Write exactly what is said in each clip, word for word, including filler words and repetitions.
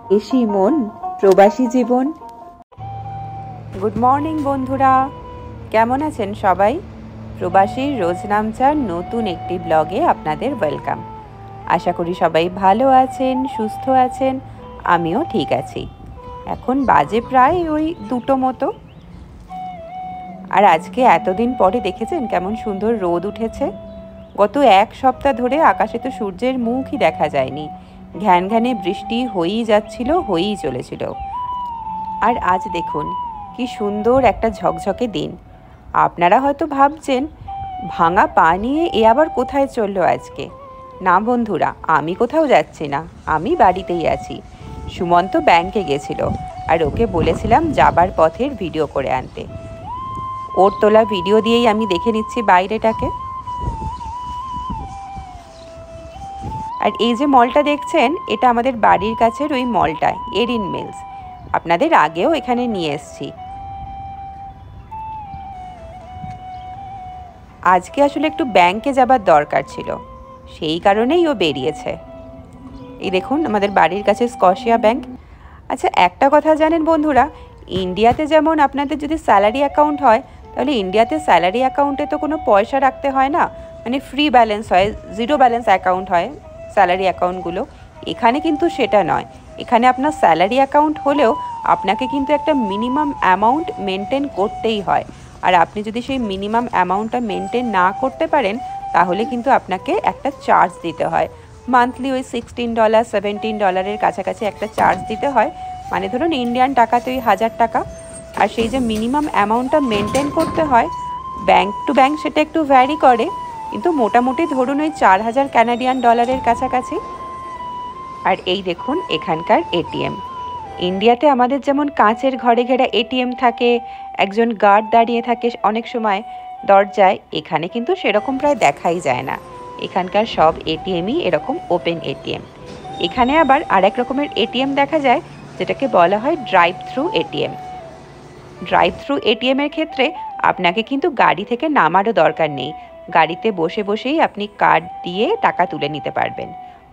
AC মন প্রবাসী জীবন। Good morning বন্ধুরা, কেমন আছেন সবাই? প্রবাসীর রোজনামচার নতুন একটি ব্লগে আপনাদের ওয়েলকাম। আশা করি সবাই ভালো আছেন, সুস্থ আছেন, আমিও ঠিক আছি। এখন বাজে প্রায় ওই দুটো মতো। আর আজকে এতদিন পরে দেখেছেন কেমন সুন্দর রোদ উঠেছে। গত এক সপ্তাহ ধরে আকাশে তো সূর্যের মুখই দেখা যায়নি। ঘ্যান ঘ্যানে বৃষ্টি হয়েই যাচ্ছিল, হয়েই চলেছিল। আর আজ দেখুন কি সুন্দর একটা ঝকঝকে দিন। আপনারা হয়তো ভাবছেন ভাঙা পা নিয়ে এ আবার কোথায় চললো আজকে। না বন্ধুরা, আমি কোথাও যাচ্ছি না, আমি বাড়িতেই আছি। সুমন্ত ব্যাংকে গেছিল আর ওকে বলেছিলাম যাবার পথের ভিডিও করে আনতে। ওর তোলা ভিডিও দিয়েই আমি দেখে নিচ্ছি বাইরেটাকে। আর এই যে মলটা দেখছেন, এটা আমাদের বাড়ির কাছের ওই মলটা, এরিন মিলস। আপনাদের আগেও এখানে নিয়ে এসেছি। আজকে আসলে একটু ব্যাংকে যাবার দরকার ছিল, সেই কারণেই ও বেরিয়েছে। এই দেখুন আমাদের বাড়ির কাছে স্কশিয়া ব্যাংক। আচ্ছা, একটা কথা জানেন বন্ধুরা, ইন্ডিয়াতে যেমন আপনাদের যদি স্যালারি অ্যাকাউন্ট হয়, তাহলে ইন্ডিয়াতে স্যালারি অ্যাকাউন্টে তো কোনো পয়সা রাখতে হয় না, মানে ফ্রি ব্যালেন্স হয়, জিরো ব্যালেন্স অ্যাকাউন্ট হয় স্যালারি অ্যাকাউন্টগুলো। এখানে কিন্তু সেটা নয়। এখানে আপনার স্যালারি অ্যাকাউন্ট হলেও আপনাকে কিন্তু একটা মিনিমাম অ্যামাউন্ট মেনটেন করতেই হয়। আর আপনি যদি সেই মিনিমাম অ্যামাউন্টটা মেনটেন না করতে পারেন, তাহলে কিন্তু আপনাকে একটা চার্জ দিতে হয়। মান্থলি ওই সিক্সটিন ডলার সেভেন্টিন ডলারের কাছাকাছি একটা চার্জ দিতে হয়। মানে ধরুন ইন্ডিয়ান টাকাতে ওই হাজার টাকা। আর সেই যে মিনিমাম অ্যামাউন্টটা মেনটেন করতে হয়, ব্যাংক টু ব্যাংক সেটা একটু ভ্যারি করে, কিন্তু মোটামুটি ধরুন ওই চার হাজার ক্যানাডিয়ান ডলারের কাছাকাছি। আর এই দেখুন এখানকার এটিএম। ইন্ডিয়াতে আমাদের যেমন কাঁচের ঘরে ঘেরা এটিএম থাকে, একজন গার্ড দাঁড়িয়ে থাকে অনেক সময় দরজায়, এখানে কিন্তু সেরকম প্রায় দেখাই যায় না। এখানকার সব এটিএমই এরকম ওপেন এটিএম। এখানে আবার আরেক রকমের এটিএম দেখা যায়, যেটাকে বলা হয় drive through ATM. Drive through এটিএমের ক্ষেত্রে আপনাকে কিন্তু গাড়ি থেকে নামারও দরকার নেই। গাড়িতে বসে বসেই আপনি কার্ড দিয়ে টাকা তুলে নিতে পারবেন।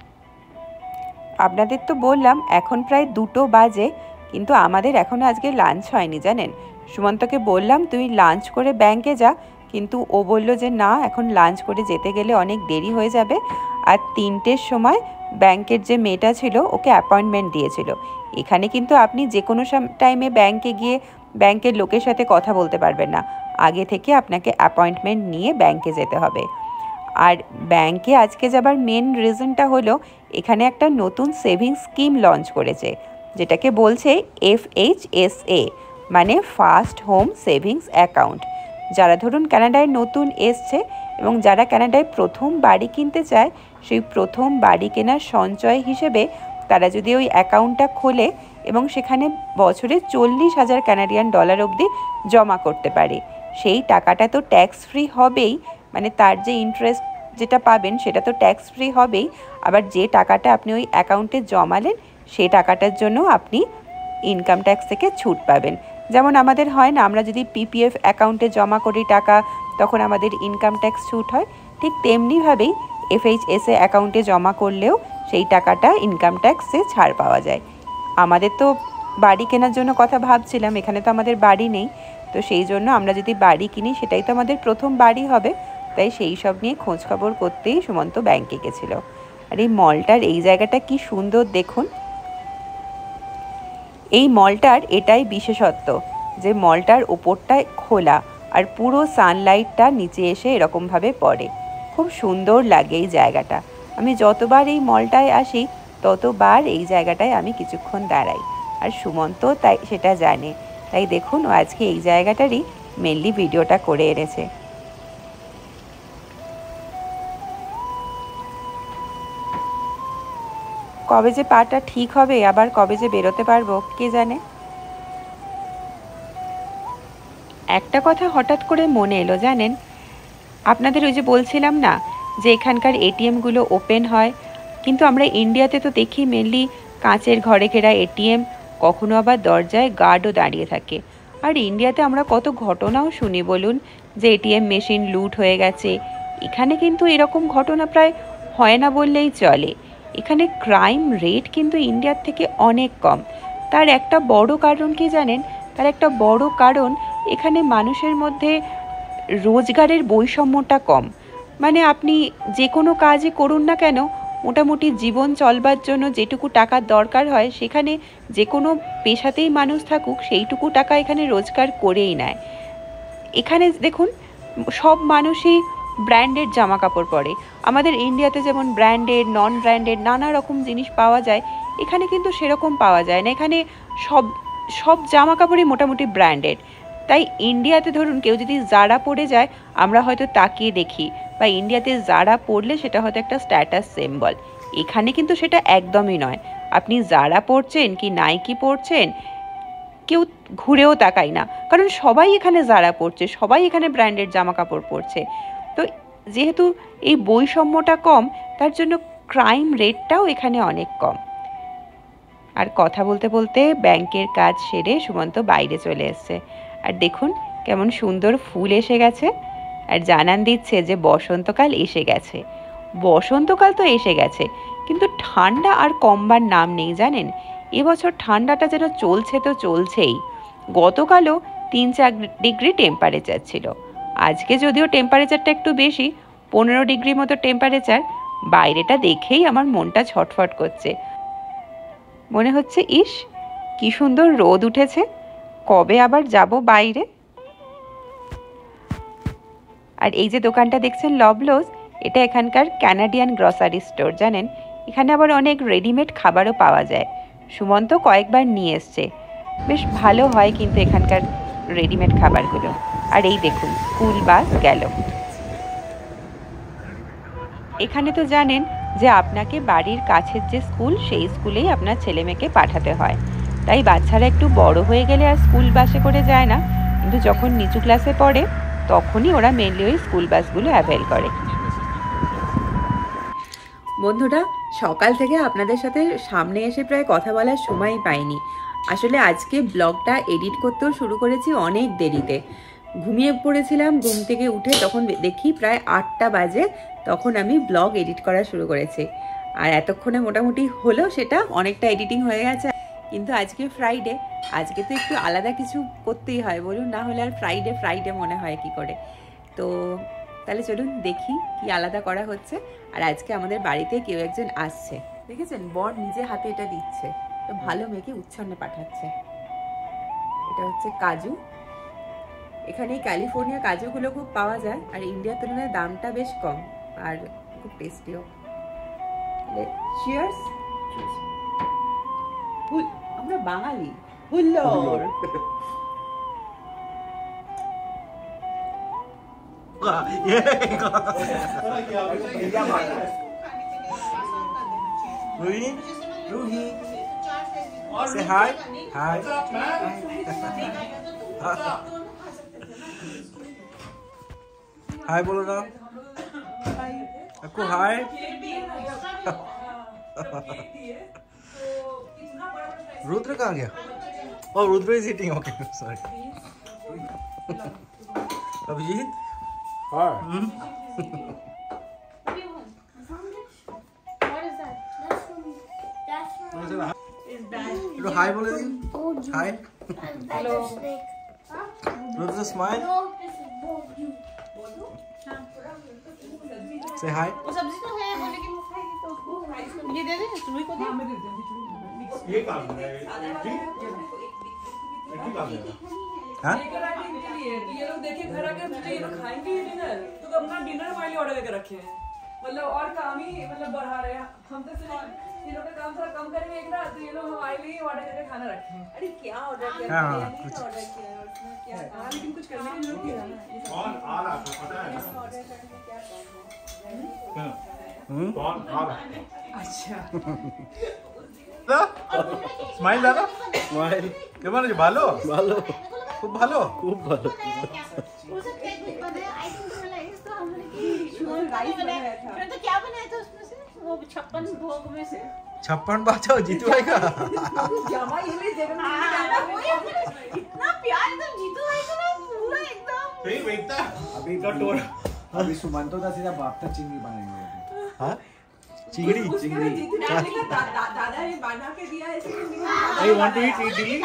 আপনাদের তো বললাম এখন প্রায় দুটো বাজে, কিন্তু আমাদের এখনও আজকে লাঞ্চ হয়নি জানেন। সুমন্তকে বললাম তুই লাঞ্চ করে ব্যাংকে যা, কিন্তু ও বলল যে না, এখন লাঞ্চ করে যেতে গেলে অনেক দেরি হয়ে যাবে। আর তিনটের সময় ব্যাংকের যে মেয়েটা ছিল ওকে অ্যাপয়েন্টমেন্ট দিয়েছিল। এখানে কিন্তু আপনি যে কোনো টাইমে ব্যাংকে গিয়ে ব্যাংকের লোকের সাথে কথা বলতে পারবেন না। আগে থেকে আপনাকে অ্যাপয়েন্টমেন্ট নিয়ে ব্যাংকে যেতে হবে। আর ব্যাংকে আজকে যাবার মেন রিজনটা হলো এখানে একটা নতুন সেভিংস স্কিম লঞ্চ করেছে, যেটাকে বলছে এফ এইচ এস এ, মানে ফার্স্ট হোম সেভিংস অ্যাকাউন্ট। যারা ধরুন কানাডায় নতুন এসছে এবং যারা কানাডায় প্রথম বাড়ি কিনতে চায়, সেই প্রথম বাড়ি কেনার সঞ্চয় হিসেবে তারা যদি ওই অ্যাকাউন্টটা খোলে এবং সেখানে বছরে চল্লিশ হাজার কানাডিয়ান ডলার অবধি জমা করতে পারে, সেই টাকাটা তো ট্যাক্স ফ্রি হবেই। মানে তার যে ইন্টারেস্ট যেটা পাবেন সেটা তো ট্যাক্স ফ্রি হবেই। আবার যে টাকাটা আপনি ওই অ্যাকাউন্টে জমালেন, সেই টাকাটার জন্য আপনি ইনকাম ট্যাক্স থেকে ছুট পাবেন। যেমন আমাদের হয় না, আমরা যদি পিপিএফ অ্যাকাউন্টে জমা করি টাকা, তখন আমাদের ইনকাম ট্যাক্স ছুট হয়। ঠিক তেমনিভাবেই এফএইচএসএ অ্যাকাউন্টে জমা করলেও সেই টাকাটা ইনকাম ট্যাক্সে ছাড় পাওয়া যায়। আমাদের তো বাড়ি কেনার জন্য কথা ভাবছিলাম, এখানে তো আমাদের বাড়ি নেই, তো সেই জন্য আমরা যদি বাড়ি কিনি সেটাই তো আমাদের প্রথম বাড়ি হবে। তাই সেই সব নিয়ে খোঁজ খবর করতেই সুমন্ত ব্যাংকে গেছিলো। আর এই মলটার এই জায়গাটা কি সুন্দর দেখুন। এই মলটার এটাই বিশেষত্ব যে মলটার ওপরটায় খোলা আর পুরো সানলাইটটা নিচে এসে এরকমভাবে পড়ে। খুব সুন্দর লাগে এই জায়গাটা। আমি যতবার এই মলটায় আসি ততবার এই জায়গাটায় আমি কিছুক্ষণ দাঁড়াই। আর সুমন্ত তাই সেটা জানে, তাই দেখুন ও আজকে এই জায়গাটারই মেনলি ভিডিওটা করে এনেছে। কবে যে পাটা ঠিক হবে, আবার কবে যে বেরোতে পারবো কে জানে। একটা কথা হঠাৎ করে মনে এলো জানেন, আপনাদের ওই যে বলছিলাম না যে এখানকার এটিএমগুলো ওপেন হয়, কিন্তু আমরা ইন্ডিয়াতে তো দেখি মেনলি কাঁচের ঘরে ঘেরা এটিএম, কখনো আবার দরজায় গার্ডও দাঁড়িয়ে থাকে। আর ইন্ডিয়াতে আমরা কত ঘটনাও শুনি বলুন, যে এটিএম মেশিন লুট হয়ে গেছে। এখানে কিন্তু এরকম ঘটনা প্রায় হয় না বললেই চলে। এখানে ক্রাইম রেট কিন্তু ইন্ডিয়ার থেকে অনেক কম। তার একটা বড় কারণ কি জানেন? তার একটা বড় কারণ এখানে মানুষের মধ্যে রোজগারের বৈষম্যটা কম। মানে আপনি যে কোনো কাজই করুন না কেন, মোটামুটি জীবন চলবার জন্য যেটুকু টাকার দরকার হয়, সেখানে যে কোনো পেশাতেই মানুষ থাকুক সেইটুকু টাকা এখানে রোজগার করেই নেয়। এখানে দেখুন সব মানুষই ব্র্যান্ডেড জামা কাপড় পরে। আমাদের ইন্ডিয়াতে যেমন ব্র্যান্ডেড, নন ব্র্যান্ডেড নানা রকম জিনিস পাওয়া যায়, এখানে কিন্তু সেরকম পাওয়া যায় না। এখানে সব সব জামা কাপড়ই মোটামুটি ব্র্যান্ডেড। তাই ইন্ডিয়াতে ধরুন কেউ যদি জারা পরে যায়, আমরা হয়তো তাকিয়ে দেখি, বা ইন্ডিয়াতে জারা পরলে সেটা হয়তো একটা স্ট্যাটাস সিম্বল। এখানে কিন্তু সেটা একদমই নয়। আপনি জারা পরছেন কি নাইকি পরছেন, কেউ ঘুরেও তাকায় না, কারণ সবাই এখানে জারা পরছে, সবাই এখানে ব্র্যান্ডেড জামা কাপড় পরছে। তো যেহেতু এই বৈষম্যটা কম, তার জন্য ক্রাইম রেটটাও এখানে অনেক কম। আর কথা বলতে বলতে ব্যাংকের কাজ সেরে সুমন্ত বাইরে চলে এসছে। আর দেখুন কেমন সুন্দর ফুল এসে গেছে, আর জানান দিচ্ছে যে বসন্তকাল এসে গেছে। বসন্তকাল তো এসে গেছে, কিন্তু ঠান্ডা আর কমবার নাম নেই জানেন। এবছর ঠান্ডাটা যেন চলছে তো চলছেই। গতকালও তিন চার ডিগ্রি টেম্পারেচার ছিল। আজকে যদিও টেম্পারেচারটা একটু বেশি, পনেরো ডিগ্রি মতো টেম্পারেচার। বাইরেটা দেখেই আমার মনটা ছটফট করছে। মনে হচ্ছে ইস কি সুন্দর রোদ উঠেছে, কবে আবার যাব বাইরে। আর এই যে দোকানটা দেখছেন লবলস, এটা এখানকার ক্যানাডিয়ান গ্রসারি স্টোর জানেন। এখানে আবার অনেক রেডিমেড খাবারও পাওয়া যায়। সুমন্ত কয়েকবার নিয়ে এসছে, বেশ ভালো হয় কিন্তু এখানকার রেডিমেড খাবারগুলো। আর এই দেখুন স্কুল বাস গেল। এখানে তো জানেন যে আপনাকে বাড়ির কাছের যে স্কুল, সেই স্কুলেই আপনার ছেলে মেয়েকে পাঠাতে হয়। তাই বাচ্চারা একটু বড় হয়ে গেলে আর স্কুল বাসে করে যায় না, কিন্তু যখন নিচু ক্লাসে পড়ে তখনই ওরা মেনলি ওই স্কুল বাসগুলো অ্যাভেল করে। বন্ধুরা, সকাল থেকে আপনাদের সাথে সামনে এসে প্রায় কথা বলার সময়ই পাইনি। আসলে আজকে ব্লগটা এডিট করতেও শুরু করেছি অনেক দেরিতে। ঘুমিয়ে পড়েছিলাম, ঘুম থেকে উঠে তখন দেখি প্রায় আটটা বাজে, তখন আমি ব্লগ এডিট করা শুরু করেছি। আর এতক্ষণে মোটামুটি হলো, সেটা অনেকটা এডিটিং হয়ে গেছে। কিন্তু আজকে ফ্রাইডে, আজকে তো একটু আলাদা কিছু করতেই হয় বলুন, না হলে আর ফ্রাইডে ফ্রাইডে মনে হয় কি করে। তো তাহলে চলুন দেখি কি আলাদা করা হচ্ছে। আর আজকে আমাদের বাড়িতে কেউ একজন আসছে, দেখেছেন বর নিজে হাতে এটা দিচ্ছে, তো ভালো মেয়েকে উচ্ছন্নে পাঠাচ্ছে। এটা হচ্ছে কাজু। এখানে ক্যালিফোর্নিয়া কাজুগুলো খুব পাওয়া যায়, আর ইন্ডিয়ার তুলনায় দামটা বেশ কম, আর খুব টেস্টিও। চিয়ার্স। আমরা বাঙালি, হুল্লোড়। Ruhi, Ruhi, say hi. Hi. Hi, बोलो ना. आपको hi. रुद्र कहाँ गया? Oh, Rudra is eating. Okay, sorry. Abhijit. Hi. Hmm? Hello, hi, बोले दी. Hi. Hello. Rudra, smile. Say hi. वो सब्जी तो है, बोले कि वो खाएगी तो ये दे दे, रुई को दे। हाँ, मैं दे दूँगी। ये काम है हाँ? ये लोग देखिए घर आकर ये लोग खाएंगे ये डिनर, तो अपना डिनर हमारे लिए ऑर्डर करके रखे हैं, मतलब और काम ही मतलब बढ़ा रहे हैं हम। तो सिर्फ ये लोग का काम थोड़ा कम करेंगे एक रात, तो ये लोग हमारे लिए ऑर्डर करके खाना रखे हैं। अरे क्या ऑर्डर किया है? ऑर्डर किया है उसमें क्या? हाँ लेकिन कुछ करने की जरूरत नहीं है ना। कौन आ रहा था पता है? ऑर्डर करके क्या क्या? हम्म? कौन आ रहा? अच्छा স্মাইল দাদা স্মাইল কেমন আছে? ভালো ভালো খুব ভালো খুব ভালো। छप्पन भोग में से छप्पन बाचा जीतू भाई का इतना प्यार एकदम जीतू भाई का ना पूरा एकदम नहीं बेटा अभी का टोर अभी सुमंतो का सीधा बाप तक चिंगी बनाएंगे। हाँ चिंगड़ी उसके चिंगड़ी में जितना निकला दा, दा, दादा ने बना के दिया ऐसे तो निकला I want to eat idli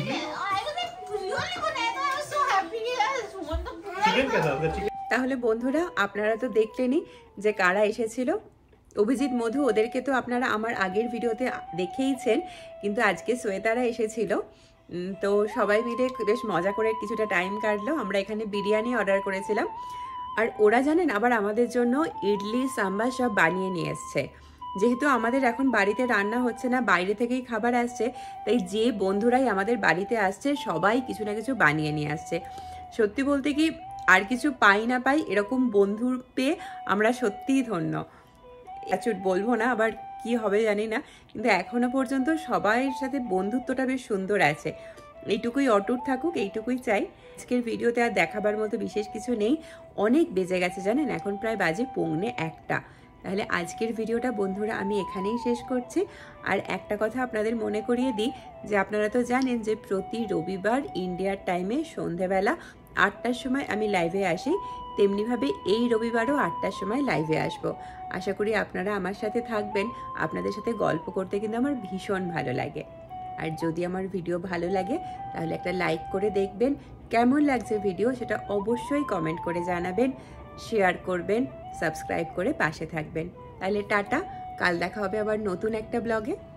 chicken के साथ चिकन তাহলে বন্ধুরা আপনারা তো দেখলেনই যে কারা এসেছিল। অভিজিৎ মধু ওদেরকে তো আপনারা আমার আগের ভিডিওতে দেখেইছেন, কিন্তু আজকে শ্বেতারা এসেছিল। উম, তো সবাই মিলে বেশ মজা করে কিছুটা টাইম কাটলো। আমরা এখানে বিরিয়ানি অর্ডার করেছিলাম, আর ওরা জানেন আবার আমাদের জন্য ইডলি সাম্বার সব বানিয়ে নিয়ে এসছে। যেহেতু আমাদের এখন বাড়িতে রান্না হচ্ছে না, বাইরে থেকেই খাবার আসছে, তাই যে বন্ধুরাই আমাদের বাড়িতে আসছে সবাই কিছু না কিছু বানিয়ে নিয়ে আসছে। সত্যি বলতে কি আর কিছু পাই না পাই, এরকম বন্ধুর পেয়ে আমরা সত্যিই ধন্য। অ্যাচুট বলবো না, আবার কি হবে জানি না, কিন্তু এখনো পর্যন্ত সবাইয়ের সাথে বন্ধুত্বটা বেশ সুন্দর আছে। এইটুকুই অটুট থাকুক, এইটুকুই চাই। আজকের ভিডিওতে আর দেখাবার মতো বিশেষ কিছু নেই, অনেক বেজে গেছে জানেন, এখন প্রায় বাজে পৌনে একটা। তাহলে আজকের ভিডিওটা বন্ধুরা আমি এখানেই শেষ করছি। আর একটা কথা আপনাদের মনে করিয়ে দিই যে আপনারা তো জানেন যে প্রতি রবিবার ইন্ডিয়ার টাইমে সন্ধেবেলা আটটার সময় আমি লাইভে আসি, তেমনিভাবে এই রবিবারও আটটার সময় লাইভে আসব। আশা করি আপনারা আমার সাথে থাকবেন। আপনাদের সাথে গল্প করতে কিন্তু আমার ভীষণ ভালো লাগে। আর যদি আমার ভিডিও ভালো লাগে তাহলে একটা লাইক করে দেখবেন। কেমন লাগছে ভিডিও সেটা অবশ্যই কমেন্ট করে জানাবেন, শেয়ার করবেন, সাবস্ক্রাইব করে পাশে থাকবেন। তাহলে টাটা, কাল দেখা হবে আবার নতুন একটা ব্লগে।